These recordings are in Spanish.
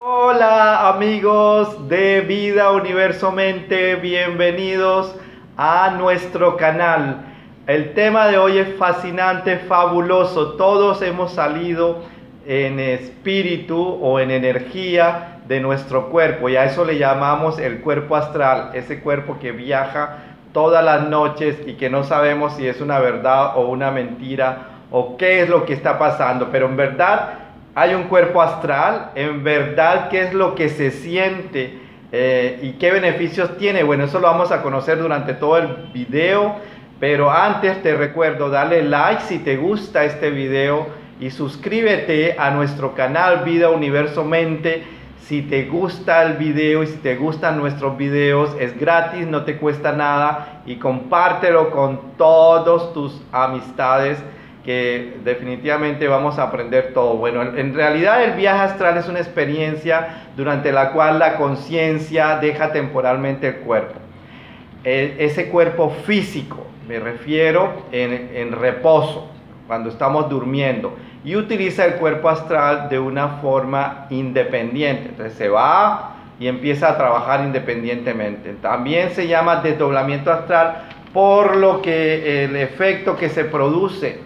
Hola amigos de Vida Universo Mente, bienvenidos a nuestro canal. El tema de hoy es fascinante, fabuloso. Todos hemos salido en espíritu o en energía de nuestro cuerpo y a eso le llamamos el cuerpo astral, ese cuerpo que viaja todas las noches y que no sabemos si es una verdad o una mentira o qué es lo que está pasando, pero en verdad hay un cuerpo astral, en verdad qué es lo que se siente y qué beneficios tiene. Bueno, eso lo vamos a conocer durante todo el video, pero antes te recuerdo darle like si te gusta este video y suscríbete a nuestro canal Vida Universo Mente. Si te gusta el video y si te gustan nuestros videos, es gratis, no te cuesta nada, y compártelo con todos tus amistades, que definitivamente vamos a aprender todo. Bueno, en realidad el viaje astral es una experiencia durante la cual la conciencia deja temporalmente el cuerpo. Ese cuerpo físico, me refiero en reposo, cuando estamos durmiendo, y utiliza el cuerpo astral de una forma independiente. Entonces se va y empieza a trabajar independientemente. También se llama desdoblamiento astral, por lo que el efecto que se produce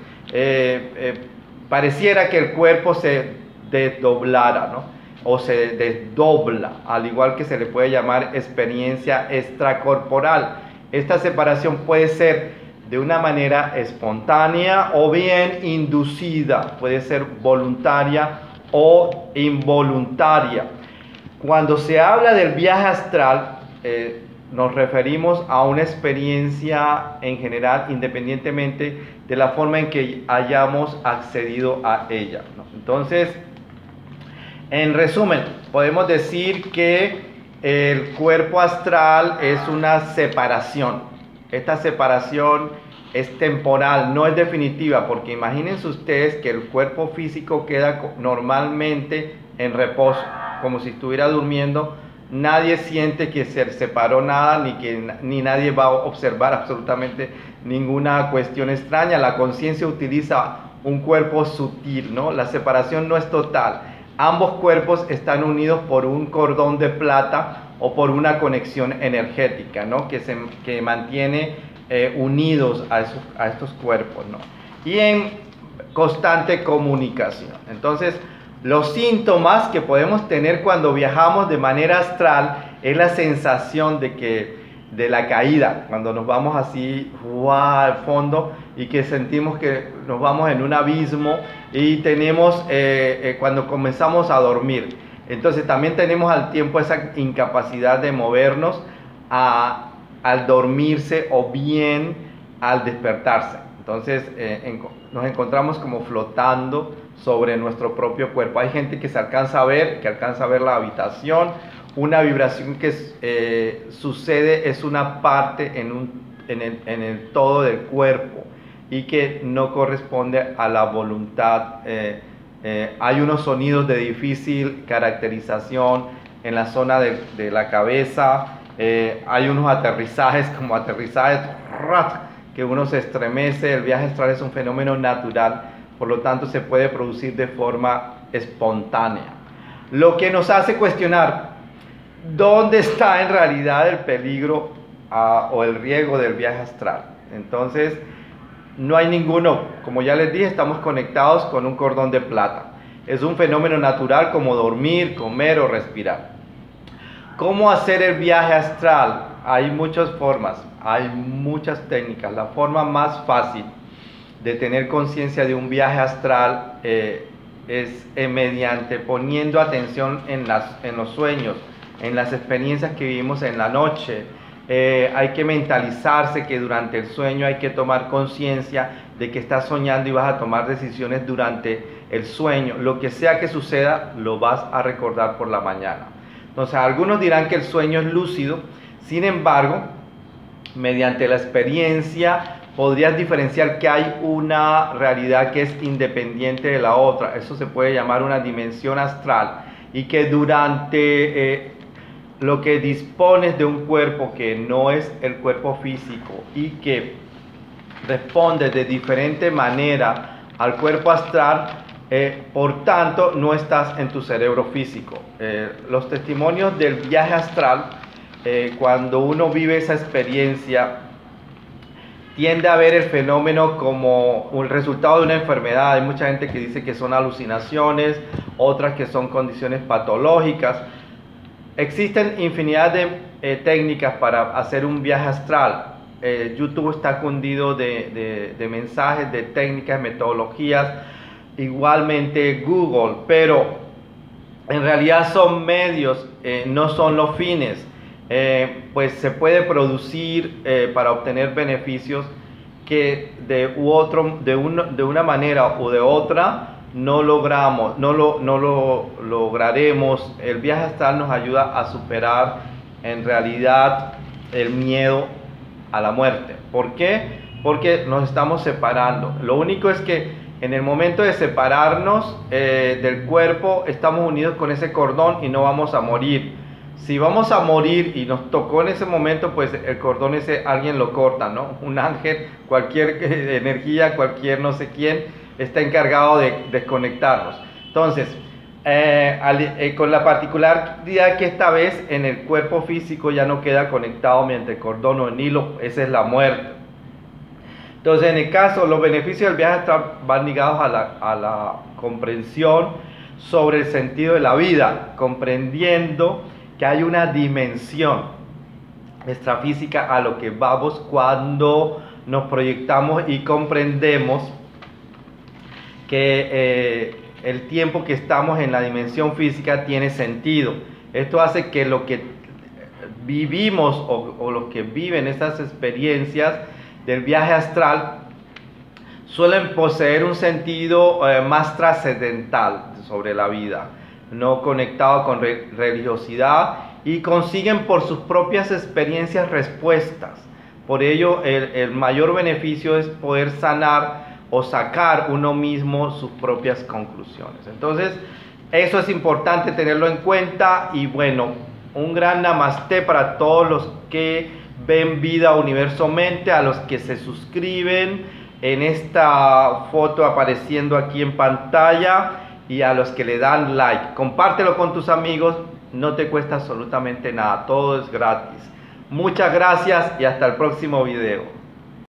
pareciera que el cuerpo se desdoblara, ¿no? O se desdobla, al igual que se le puede llamar experiencia extracorporal. Esta separación puede ser de una manera espontánea o bien inducida, puede ser voluntaria o involuntaria. Cuando se habla del viaje astral, nos referimos a una experiencia en general, independientemente de la forma en que hayamos accedido a ella, ¿no? Entonces, en resumen, podemos decir que el cuerpo astral es una separación. Esta separación es temporal, no es definitiva, porque imagínense ustedes que el cuerpo físico queda normalmente en reposo, como si estuviera durmiendo. Nadie siente que se separó nada, ni nadie va a observar absolutamente ninguna cuestión extraña. La conciencia utiliza un cuerpo sutil, ¿no? La separación no es total. Ambos cuerpos están unidos por un cordón de plata o por una conexión energética, ¿no? Que mantiene unidos a estos cuerpos, ¿no? Y en constante comunicación. Entonces, los síntomas que podemos tener cuando viajamos de manera astral es la sensación de la caída, cuando nos vamos así al fondo y que sentimos que nos vamos en un abismo, y tenemos cuando comenzamos a dormir. Entonces también tenemos al tiempo esa incapacidad de movernos al dormirse o bien al despertarse. Entonces nos encontramos como flotando sobre nuestro propio cuerpo. Hay gente que alcanza a ver la habitación. Una vibración que sucede es una parte en el todo del cuerpo y que no corresponde a la voluntad. Hay unos sonidos de difícil caracterización en la zona de la cabeza. Hay unos aterrizajes que uno se estremece. El viaje astral es un fenómeno natural, por lo tanto se puede producir de forma espontánea, lo que nos hace cuestionar dónde está en realidad el peligro o el riesgo del viaje astral. Entonces no hay ninguno. Como ya les dije, estamos conectados con un cordón de plata. Es un fenómeno natural como dormir, comer o respirar. ¿Cómo hacer el viaje astral? Hay muchas formas, hay muchas técnicas. La forma más fácil de tener conciencia de un viaje astral es mediante poniendo atención en los sueños, en las experiencias que vivimos en la noche. Hay que mentalizarse que durante el sueño hay que tomar conciencia de que estás soñando y vas a tomar decisiones durante el sueño. Lo que sea que suceda, lo vas a recordar por la mañana. Entonces, algunos dirán que el sueño es lúcido. Sin embargo, mediante la experiencia podrías diferenciar que hay una realidad que es independiente de la otra. Eso se puede llamar una dimensión astral, y que durante lo que dispones de un cuerpo que no es el cuerpo físico y que responde de diferente manera al cuerpo astral, Por tanto, no estás en tu cerebro físico. Los testimonios del viaje astral, cuando uno vive esa experiencia, tiende a ver el fenómeno como un resultado de una enfermedad. Hay mucha gente que dice que son alucinaciones, otras que son condiciones patológicas. Existen infinidad de técnicas para hacer un viaje astral. YouTube está cundido de mensajes, de técnicas, metodologías, igualmente Google, pero en realidad son medios, no son los fines. Pues se puede producir para obtener beneficios que de una manera o de otra no lo lograremos. El viaje astral nos ayuda a superar en realidad el miedo a la muerte. ¿Por qué? Porque nos estamos separando. Lo único es que en el momento de separarnos del cuerpo, estamos unidos con ese cordón y no vamos a morir. Si vamos a morir y nos tocó en ese momento, pues el cordón ese alguien lo corta, ¿no? Un ángel, cualquier energía, cualquier no sé quién, está encargado de desconectarnos. Entonces, con la particularidad que esta vez en el cuerpo físico ya no queda conectado mediante el cordón o el hilo, esa es la muerte. Entonces, en el caso, los beneficios del viaje astral van ligados a la comprensión sobre el sentido de la vida, comprendiendo que hay una dimensión extrafísica a lo que vamos cuando nos proyectamos y comprendemos que el tiempo que estamos en la dimensión física tiene sentido. Esto hace que lo que vivimos o los que viven estas experiencias del viaje astral suelen poseer un sentido más trascendental sobre la vida, no conectado con religiosidad, y consiguen por sus propias experiencias respuestas. Por ello, el mayor beneficio es poder sanar o sacar uno mismo sus propias conclusiones. Entonces, eso es importante tenerlo en cuenta. Y bueno, un gran namaste para todos los que ven Vida Universo Mente, a los que se suscriben en esta foto apareciendo aquí en pantalla y a los que le dan like. Compártelo con tus amigos, no te cuesta absolutamente nada, todo es gratis. Muchas gracias y hasta el próximo video.